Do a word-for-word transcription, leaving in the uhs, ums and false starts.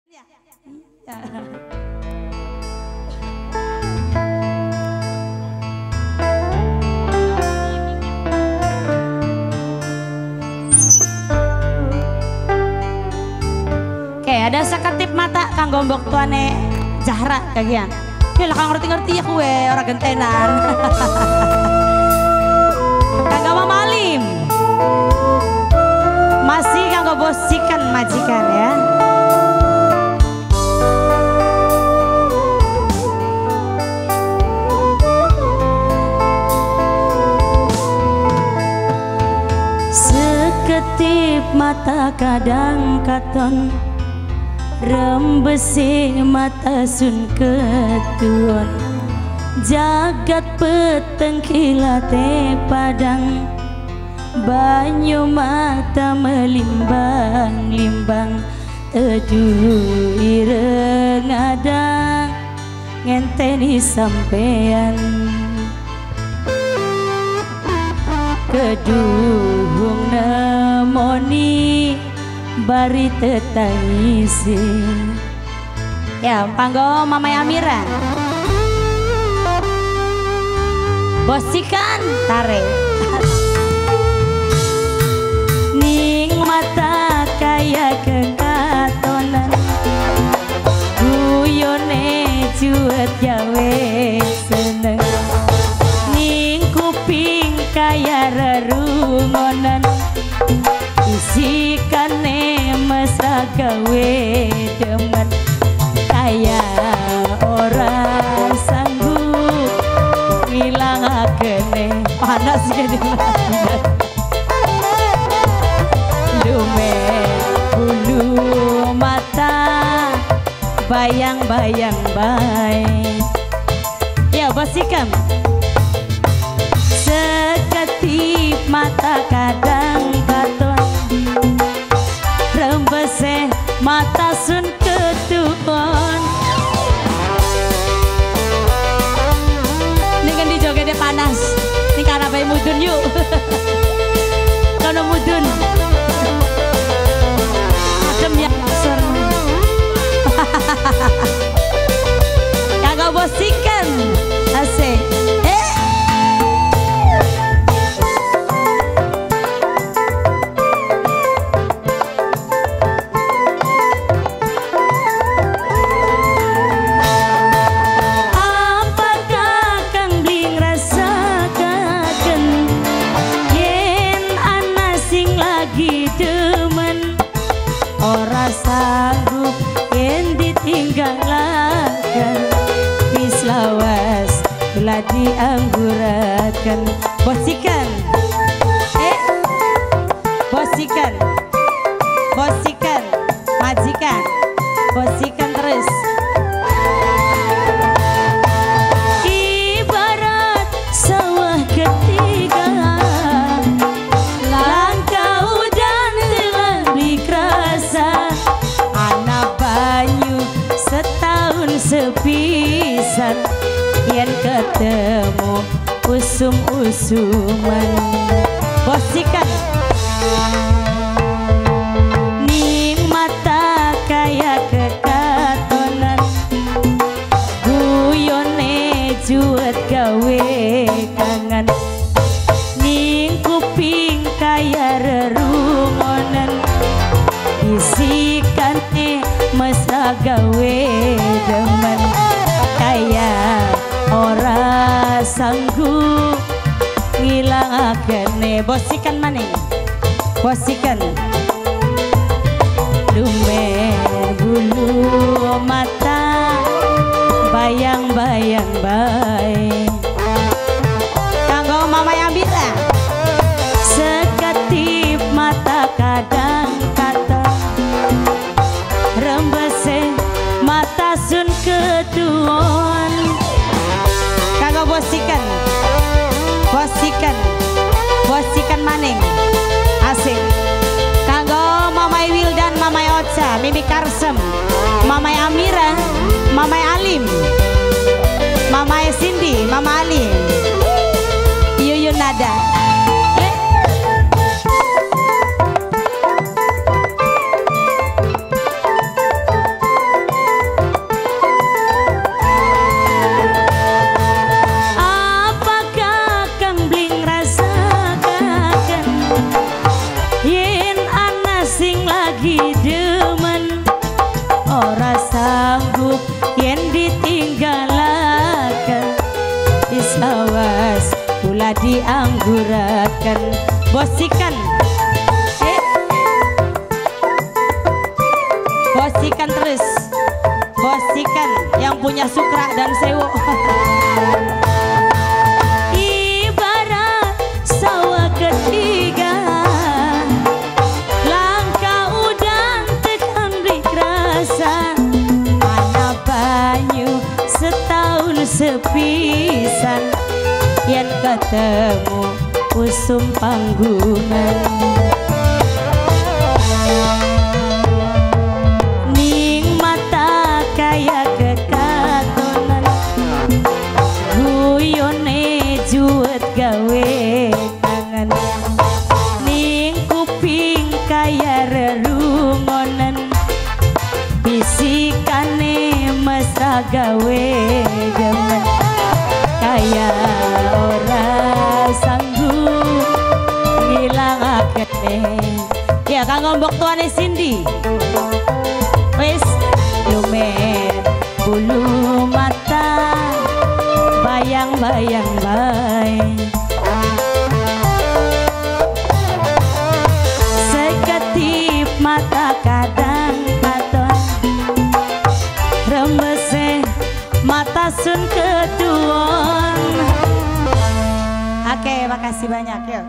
Ya. Oke, ada seketip mata kang gombok tuane Zahra kagian. Ya lah kang ngerti-ngerti ya kue orang gentenan. Kagak mau malim. Masih kagak bosikan majikan ya. Seketip mata kadang katon, rembesi mata sun ketuon, jagat peteng kilate padang, banyu mata melimbang-limbang, teduh ireng ada ngenteni sampean. Kedung nemoni bari tetangisi. Ya, panggo Mama Amira. Bosikan tare. Ning mata kaya kekatonan, guyone juet gawe seneng. Ning kuping kaya rerungonan, isikane mesra gawe demen, kaya orang sanggup ngilangakene panas jadi landak. Lume bulu mata bayang-bayang baik. Ya bosikan. Seketip mata kadang katon, rembese mata sun ketuon. Ini kan di jogetnya panas. Ini karena bayi mudun yuk. Kono mudun. Adem ya sur. Kagak bosikan. Asik. Sanggup yang ditinggalkan, bis lawas telah dianggurakan. Bosikan, eh, bosikan, bosikan, majikan, bosikan terus. Ibarat sawah ketiga, langkah udan telah dikerasa. Setahun sepisan yang ketemu usum-usuman. Bosikan. Ning mata kaya kekatonan, guyone juet gawe kangen. Ning kuping kaya rerungonan, isikane mesra gawe demen, kaya ora sanggup ngilangakene. Bosikan maning, bosikan. Lumer bulu mata bayang-bayang baik. Kanggo Mama Amira. Seketip mata kadang rembese mata sun ketuon. Kagak bosikan, bosikan, bosikan maning. Asik. Kagak Mamai Wildan, Mamai Ocha, Mimi Karsem, Mamai Amira, Mamai Alim, Mamai Cindy, Mama Alim, Yuyun Nada. Bosikan eh. Bosikan terus. Bosikan yang punya Sukra dan Sewo. Ibarat sawah ketiga, langkah udan tekan rasa, ana banyu setahun sepisan, yen ketemu usum panggungan. Ning mata kaya kekatonan, guyone juet gawe kangen. Ning kuping kaya rerungonan, bisikane mesra gawe gemen. Kaya ora sanggup ngilangake. Ya kanggo mbok tuane Cindy. Wis lumer bulu mata, bayang-bayang bae. Seketip mata kadang katon, remese mata sun keduon. Oke, makasih banyak. Yuk.